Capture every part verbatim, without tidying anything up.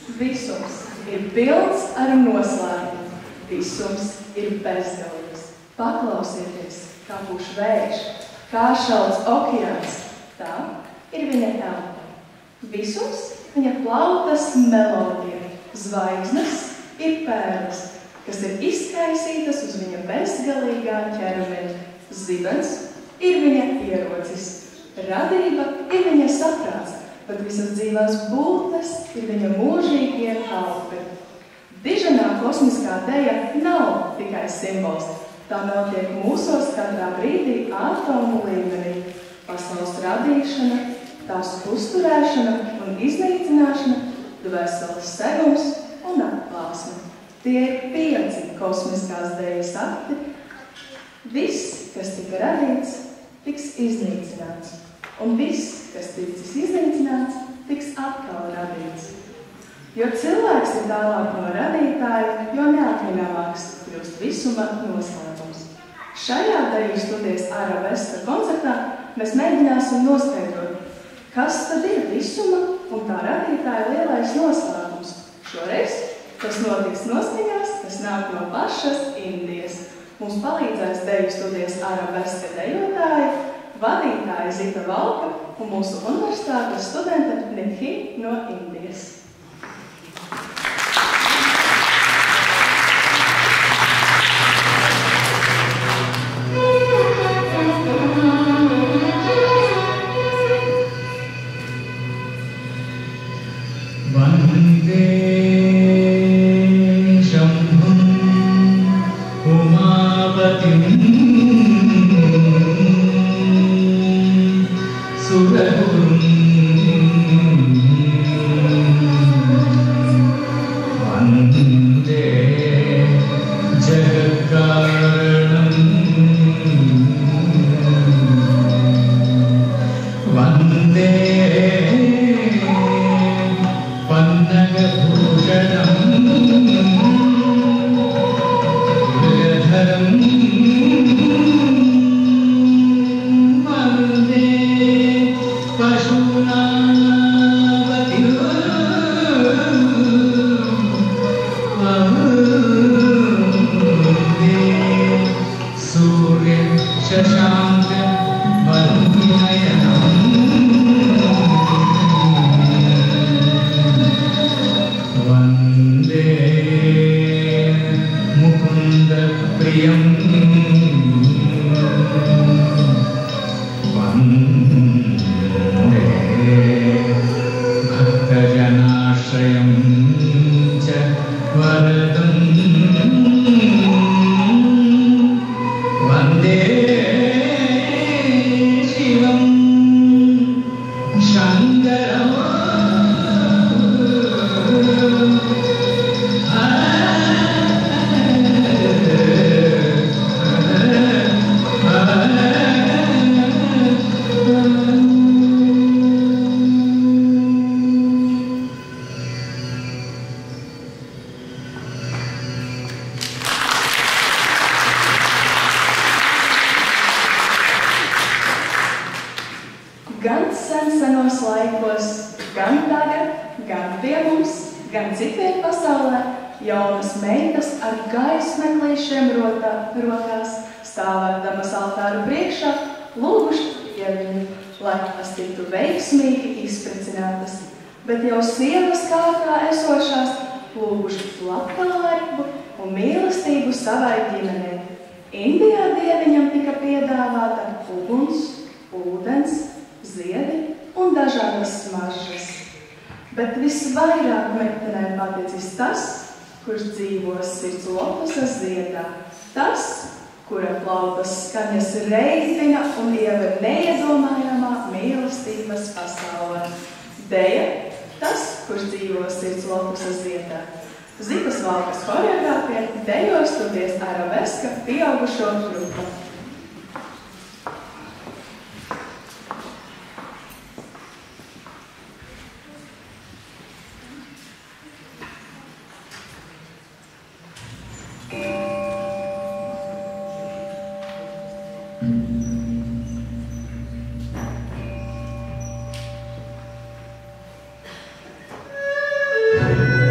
Visums ir pilns ar noslēpumu, visums ir bezgalīgs. Paklausieties, kā pūš vējš, kā šalts okeāns, tā ir viņa elpa. Visums viņa flautas melodija, zvaigznes ir pērles, kas ir izkaisītas uz viņa bezgalīgā ķermeņa. Zibens ir viņa ierocis, radība ir viņa saprāts, bet visas dzīvās būtnes ir viņa mūžīgie kalpi. Diženā kosmiskā deja nav tikai simbols, tā notiek mūsos katrā brīdī atomu līmenī. Pasaules radīšana, tās uzturēšana un iznīcināšana, dvēseles segums un atklāsme. Tie ir pieci kosmiskās dejas akti. Viss, kas tika radīts, tiks iznīcināts, un viss, kas ticis iznīcināts, tiks atkal radīts. Jo cilvēks ir tālāk no radītāja, jo neatminamāks kļūst visuma noslēpums. Šajā deju studijas arabeska koncertā mēs mēģināsim noskaidrot, kas tad ir visuma un tā radītāja lielais noslēpums. Šoreiz tas notiks noskaņās, kas nāk no pašas Indijas. Mums palīdzēs deju studijas arabeska dejotāja, vadītāja Zita Valka un mūsu universitātes studente Nidhy no Indijas. Gan sen senos laikos, gan tagad, gan pie mums, gan citviet pasaulē, jaunas meitas ar gaismeklīšiem rokās, stāvēdamas altāru priekšā, lūguši Dieviņu, lai tās tiktu veiksmīgi izprecinātas, bet jau sievas kārtā esošās lūguši labklājību un mīlestību savai ģimenei. Indijā Dieviņam tika piedāvāta uguns, ūdens, ziedi un dažādas smaržas. Bet visvairāk meitenēm paticis tas, kurš dzīvos sirds lopusa ziedā. Tas, kura flautas skaņas reitina un iever neiedomājamā mīlestības pasaulē. Deja, tas, kurš dzīvos sirds lopusa ziedā. Zitas Valkas choreogrāfija dejo studijas arabeska pieaugušo grupa. Thank you.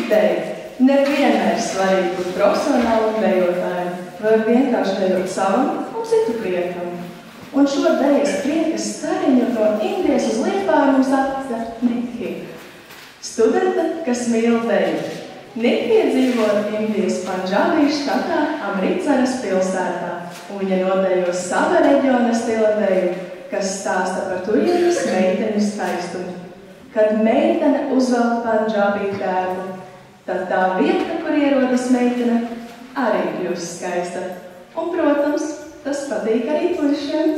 Deja nevienmēr svarīgi būt profesionālam dejotājam, vai vienkārši dejot savam un citu priekam. Un šo dejas priekas stariņu no Indijas uz Liepāju mums atcer Nidhi, studente, kas mīl deju. Nidhi dzīvo Indijas Pandžābī štatā Amritsaras pilsētā, un viņa nodejo sava reģiona stila deju, kas stāsta par turienes meiteņu skaistumu. Kad meitene uzvelk Pandžābī tērpu, tad tā vieta, kur ierodas meitene, arī kļūst skaista. Un, protams, tas patīk arī puišiem.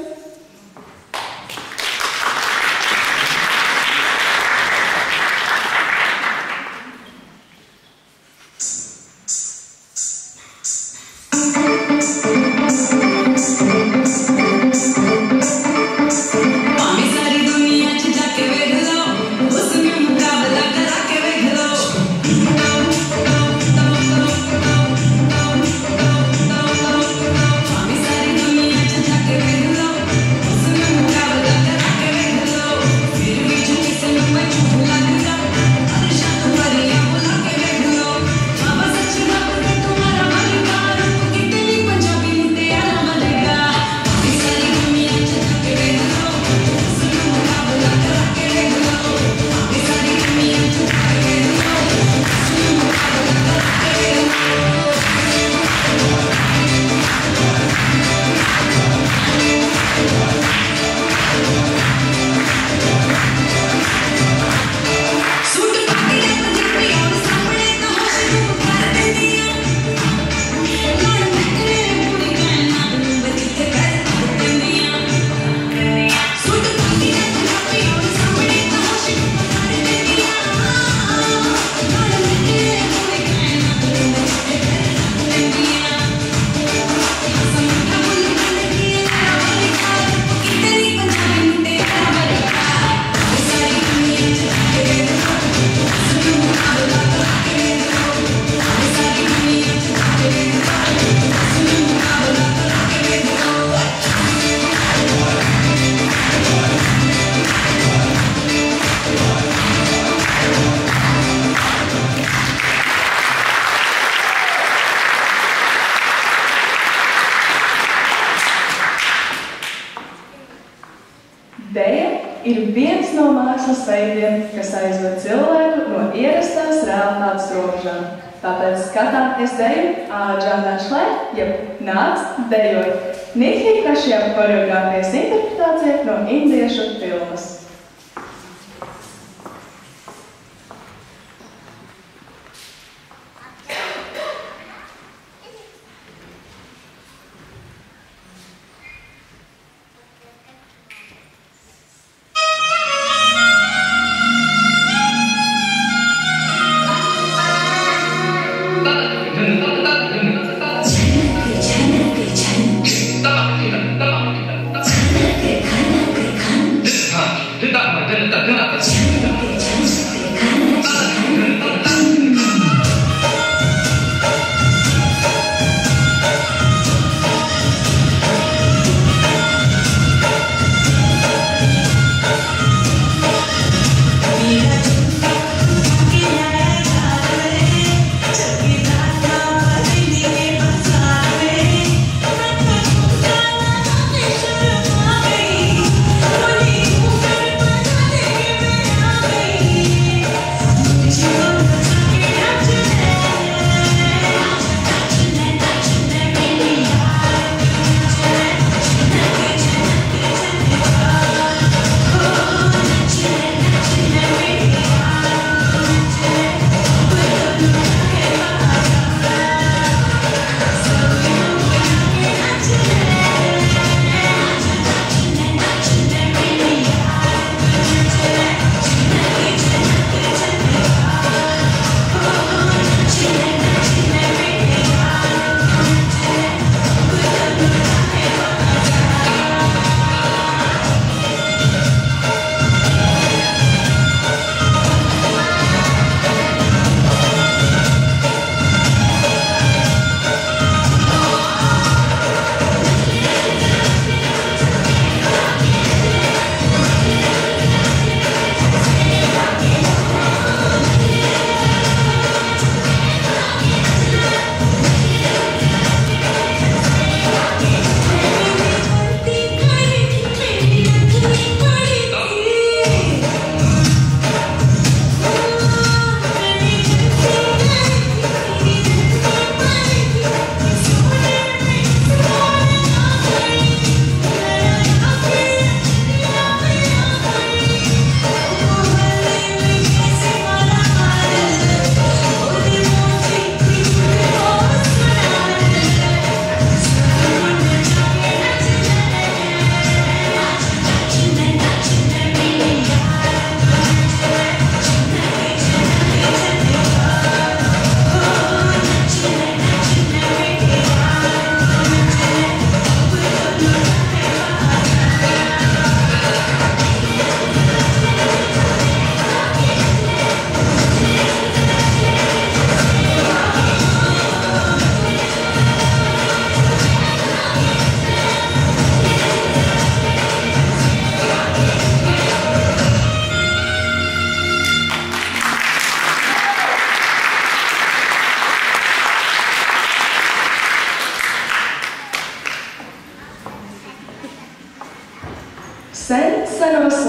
Deja ir viens no mākslas veidiem, kas aizved cilvēku no ierastās realitātes robežām. Tāpēc skatāties deju āģānā šlē, jeb nāc dejot. Nidhy Kashiap choreogrāfijas interpretācija no indiešu filmas. This time,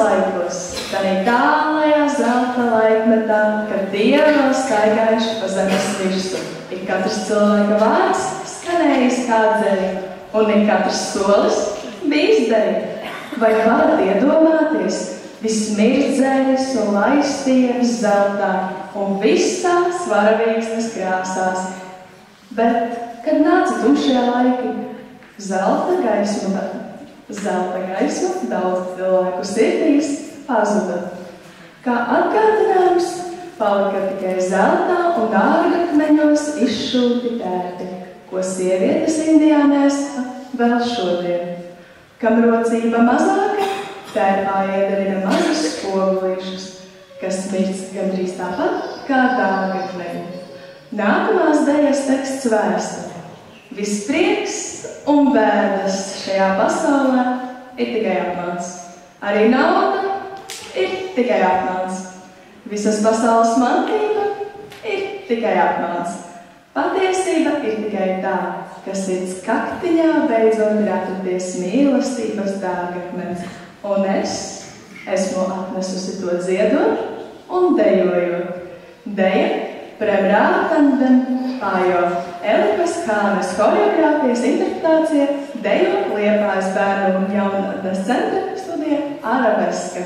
laikos, tādā tālajā zelta laikmetā, kad dievi vēl staigājuši pa zemes virsmu, ik katrs cilvēka vārds skanējis kā dzeļi, un ik katrs solis bijis deļi. Vai varat iedomāties vismirdzējas un laistības zeltā un visās varavīksnes krāsās? Bet, kad nāca tumšie laiki, zelta gaisma, zelta gaisma daudz cilvēku sirdīs pazuda. Kā atgādinājums palika tikai zeltā un ārgakmeņos izšūti tērti, ko sievietes Indijā nēsa vēl šodien. Kam rocība mazāka, tērpā iedarina mazus spogulīšus, kas mirst gandrīz tāpat kā dārgakmeņi. Nākamās dejas teksts vēsta. Viss prieks un bēdas šajā pasaulē ir tikai apmāns. Arī nauda ir tikai apmāns. Visas pasaules mantība ir tikai apmāns. Patiesība ir tikai tā, ka sirds kaktiņā beidzot ir atradies mīlestības dārgakmens. Un es esmu atnesusi to dziedot un dejojot. Deja Premrātandam Pājo Elipas Kānes choreogrāfijas interpretācija dejot Liepājas bērnu un jaunatnes centra studija Arabeska.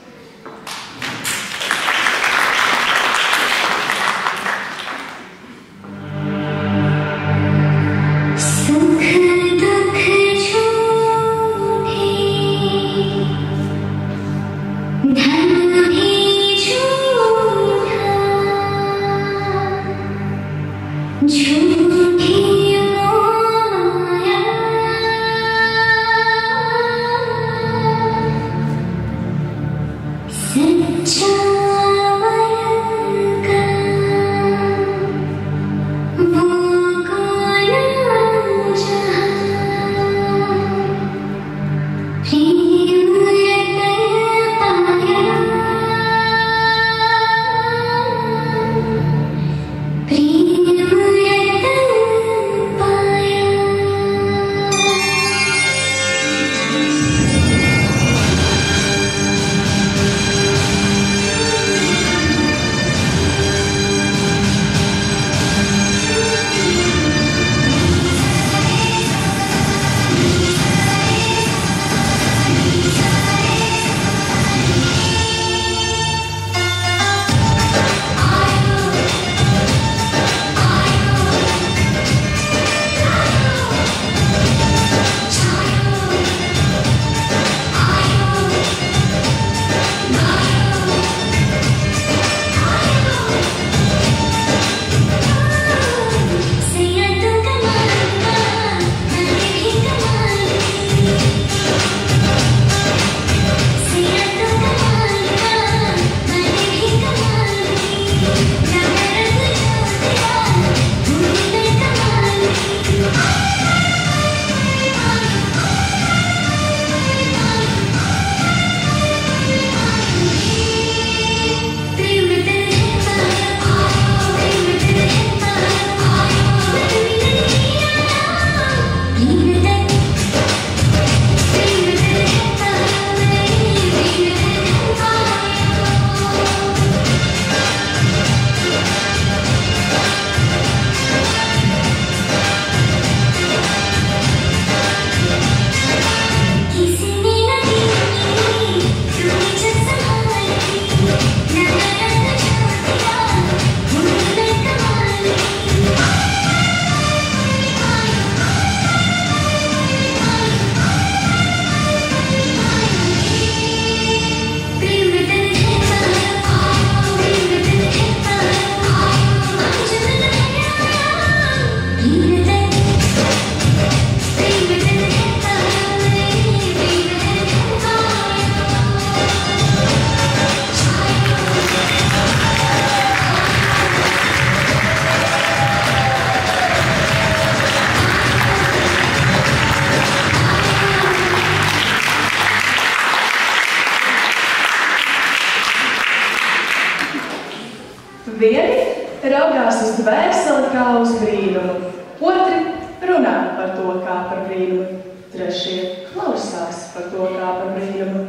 Vieni raugās uz dvēseli kā uz brīnumu, otri runā par to kā par brīnumu, trešie klausās par to kā par brīnumu,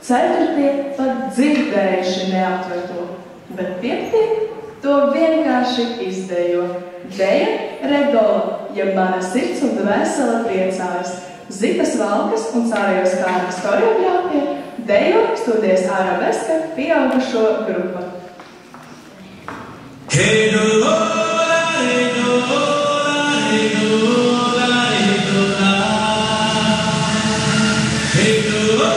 Ceturtie pat dzirdējuši neaptver to, bet piektie to vienkārši izdejo. Deja redola, ja mana sirds un dvēsele priecājas. Zitas Valkas un Cārējos Kārtas choreogrāfija dejo studijas arabeska pieaugušo grupa. Hey, do, la, hey, do, la, hey, do, la, hey, do, la. Hey, do, la,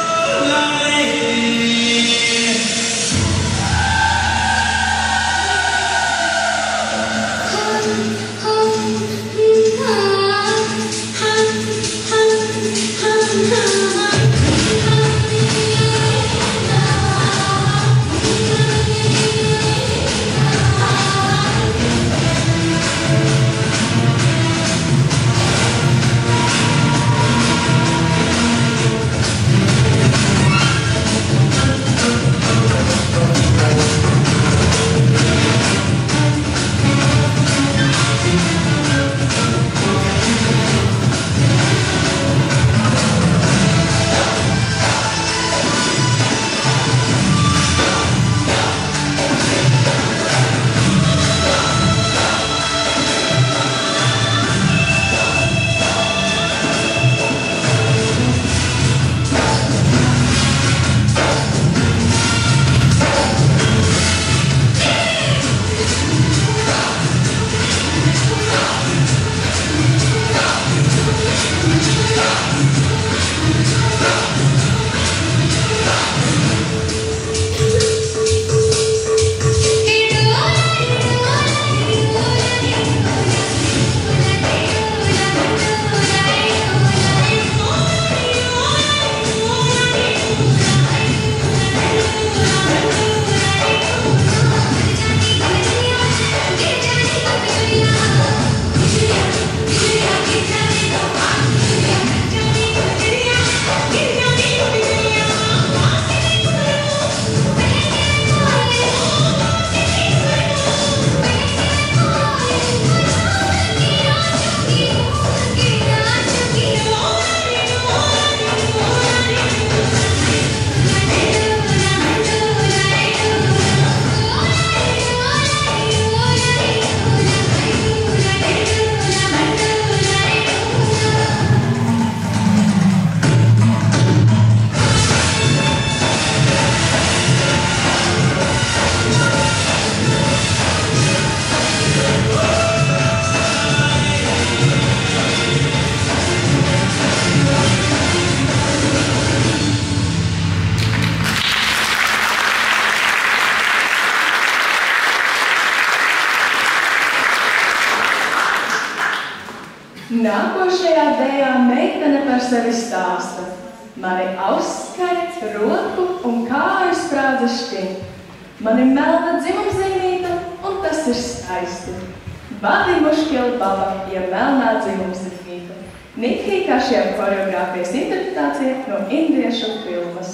Nākošajā dejā meitene par sevi stāsta. Mani ausskai, roku un kāju sprādza šķiņ. Mani melna dzimumzīmīta, un tas ir skaisti. Badi muškila baba, ja melnā dzimumzīmīta. Nidhy Kashiap choreogrāfijas interpretācija no indiešu filmas.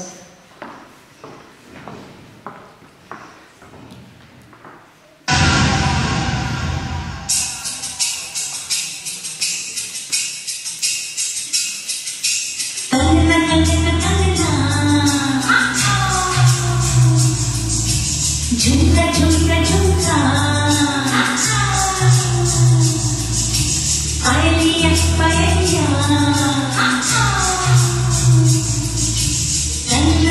झुमका झुमका झुमका पायलिया पायलिया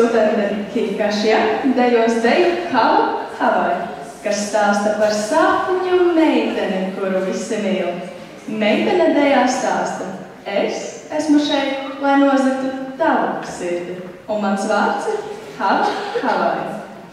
India Nidhy Kashiap dejos deju Hava Havai, kas stāsta par sāpņu meiteni, kuru visi mīl. Meitene dejā stāsta: es esmu šeit, lai nozagtu tavu sirdi, un mans vārds ir Hava Havai.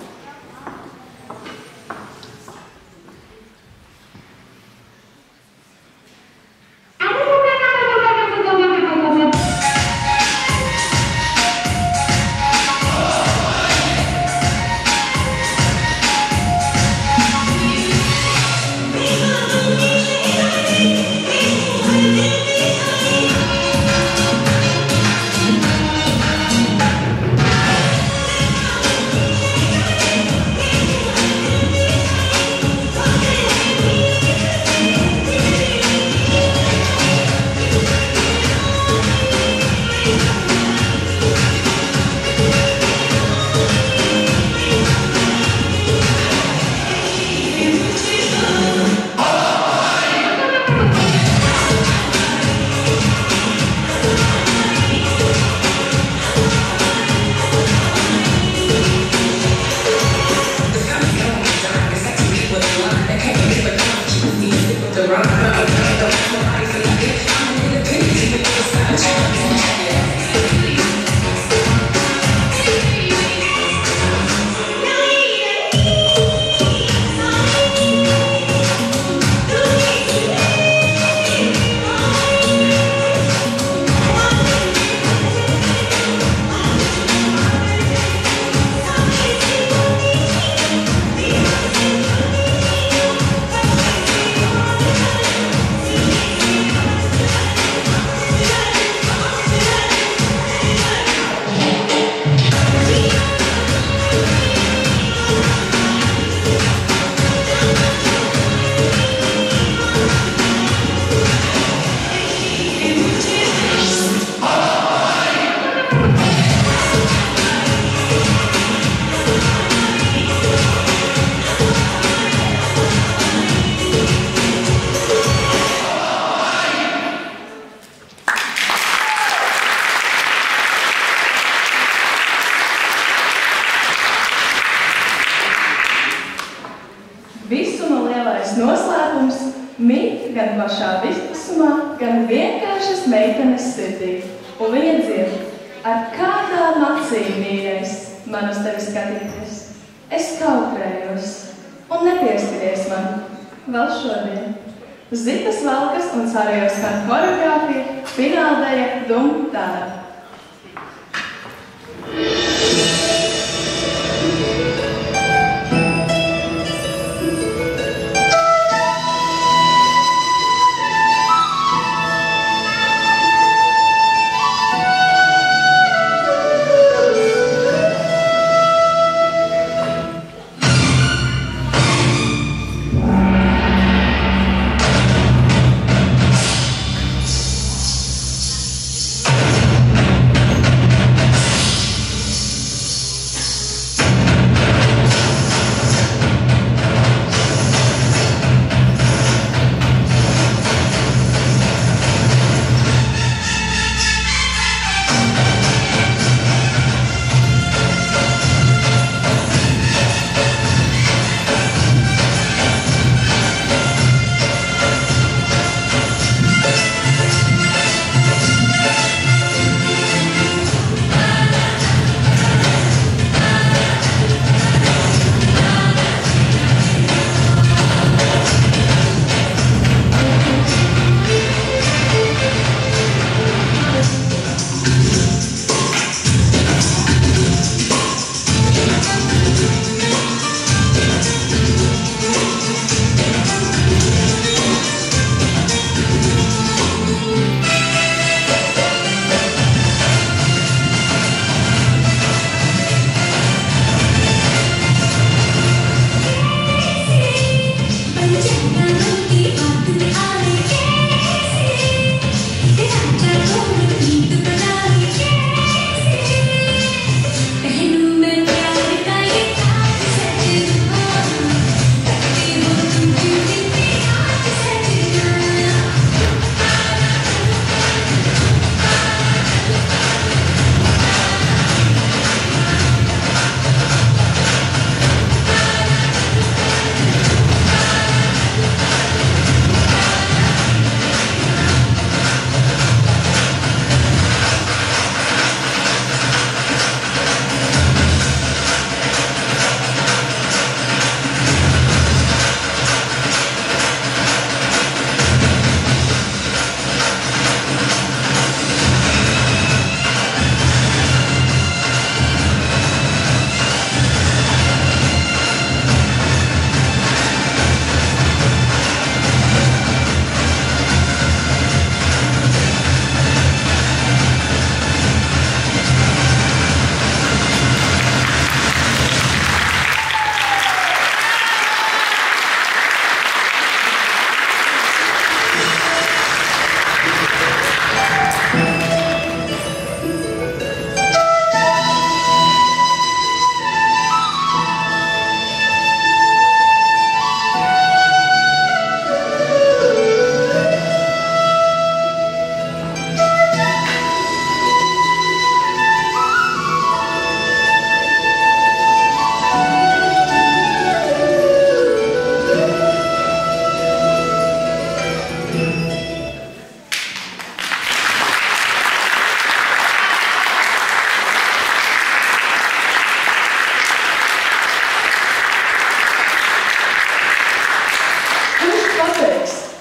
Visuma lielais noslēpums mīt gan pašā visumā, gan vienkāršas meitenes sirdī. Un viņa dzied: ar kādām acīm, mīļais, man uz tevi skatīties. Es kautrējos, un nepieskaties man vēl šodien. Zitas Valkas un Sārajos kan choreogrāfija, fināldeja Dum Tāra. Thank you.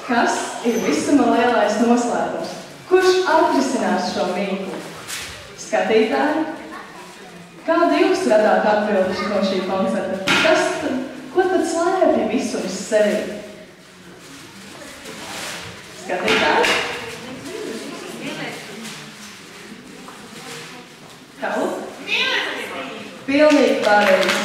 Kas ir visuma lielais noslēpums? Kurš atrisinās šo mīklu? Skatītāji? Kādu jūs radāt atbildes no šī koncerta? Kas tad, ko tad slēpja visums sevi? Skatītāji? Kalu? Pilnīgi pareizi.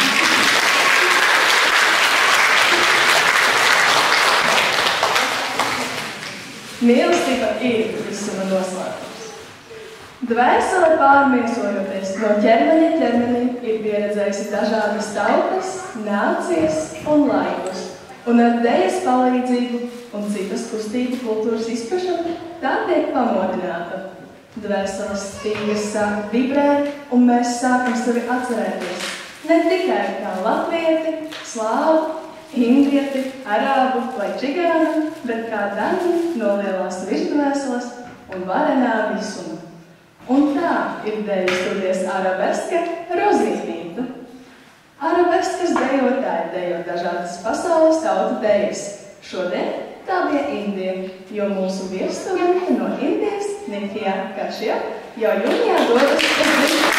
Mīlestība ir visuma noslēpums. Dvēsele pārmiesojoties no ķermeņa ķermenim ir pieredzējusi dažādas tautas, nācijas un laikus, un ar dejas palīdzību un citas kustību kultūras izpešanu tā tiek pamodināta. Dvēseles stīgas sāk vibrēt, un mēs sākam sevi atcerēties ne tikai kā latvieti, slāvu, indieti, arābu vai čigānu, bet kā daļu no lielās virsdvēseles un varenā visuma. Un tā ir deju studijas arabeska rozītība. Arabeskas dejotāji dejo dažādas pasaules tautu dejas. Šodien tā bija Indija, jo mūsu viesstudenti no Indijas Nidhy Kashiap jau jūnijā dodas uz Liepaju.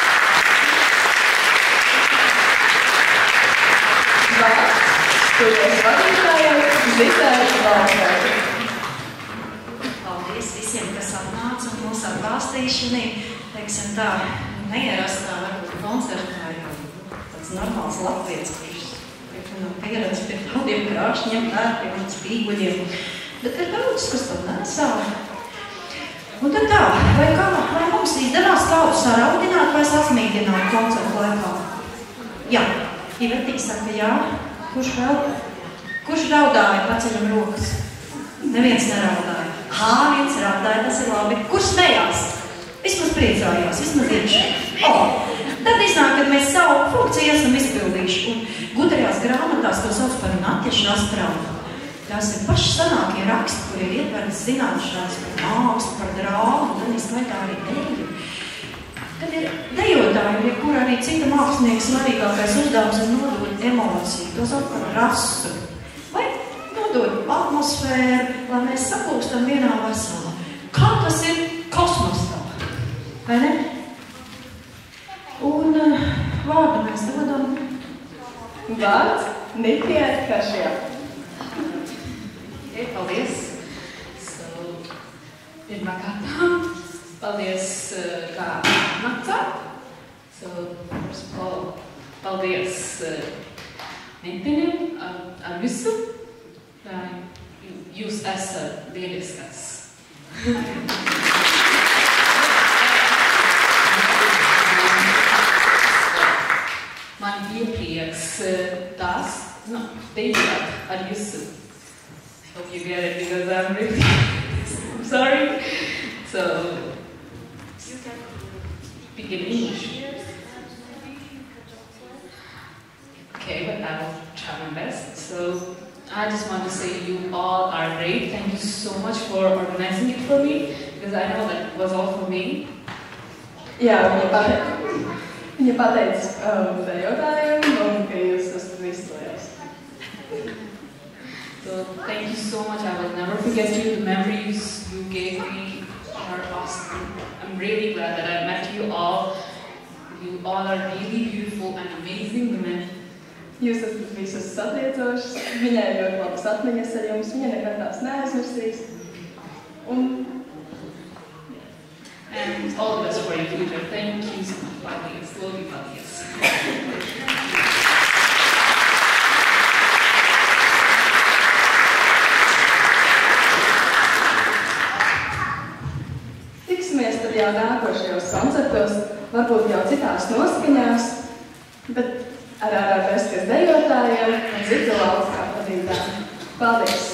Vārds studijas vadītājai Zita Valkai. Paldies visiem, kas atnāca un mūs atbalstīja šī, teiksim tā, neierastā varbūt koncertā, jo tāds normāls latvietis, kurš nav pieredze pie tādiem krāšņiem, tērpiem un spīguļiem, bet ir daudz, kas tad nesā. Un tad tā, vai, kā, vai mums izdevās kādu saraudināt vai sasmīdināt koncertu laikā? Jā, Ivetī saka jā. Kurš vēl? Kurš raudāja? Paceļam rokas. Neviens neraudāja. Hā, viens raudāja, tas ir labi. Kurš smējās? Vismaz priecājās, vismaz iekšē. O, tad iznāk, kad mēs savu funkciju esam izpildījuši. Un gudrajās grāmatās to sauc par natiešu astrālu. Tās ir paši sanākie raksti, kur ir ietvertas zināšanas par mākslu, par drāmu, un tad izskaitā arī deju. Tad ir dejotāji, pie kura arī cita mākslinieka svarīgākais uzdevums ir nodot emociju, to sauc par rasu. Vai nodot atmosfēru, lai mēs sapūstam vienā veselā. Kā tas ir kosmosā? Vai ne? Un uh, vārdu mēs dodam. Vārds Nidhy Kashiap. Okay, paldies. So, pirmā kārtā, paldies, uh, kā nācā. So, first of all, paldies uh, meitenēm ar, ar visu. Uh, jūs esat lieliskas. Man ir prieks uh, tās, no, dejot ar visu. I hope you get it because I'm really I'm sorry. So, you can speak in English. Okay, but I will try my best. So, I just want to say you all are great. Thank you so much for organizing it for me because I know that it was all for me. Jā, viņa pateica, viņa pateica um, dejotājiem, un ka jūs esat vislojās. So thank you so much. I will never forget you. The memories you gave me are awesome. I'm really glad that I met you all. You all are really beautiful and amazing women. Jūs esat visus satiecošas, viņai ļoti labas atmiņas ar jums, viņa nekad tās neaizmirsīs. Un... And all the best for your future. Thank you so much. Paldies, slowly, paldies. Tiksimies tad jau nākošajos koncertos, varbūt jau citās noskaņās, bet ar arabeskas dejotājiem un Zita Valka vadītājiem. Paldies!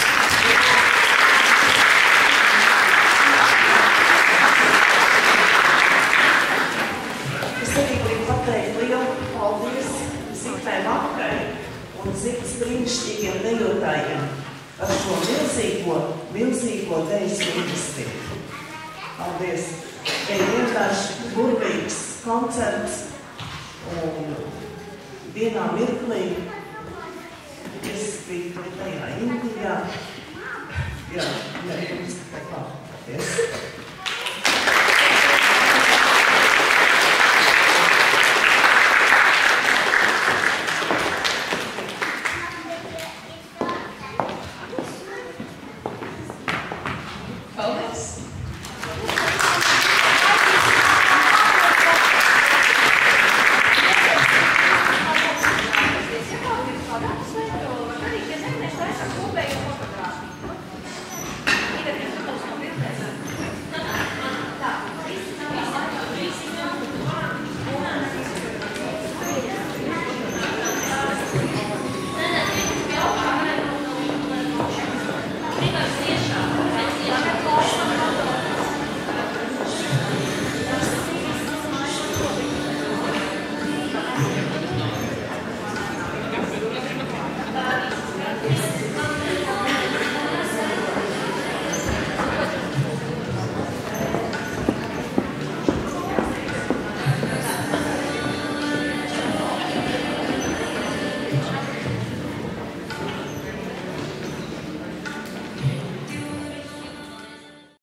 Es arī gribu pateikt lielu paldies Zitai Valkai un Zitas brīnišķīgiem dejotājiem par šo milzīgo, milzīgo dejas mīlestību. Paldies! Ir vienkārši burvīgs koncerts un vienā mirklī es biju tajā Indijā Jā, jā, jums tā kā. Yes.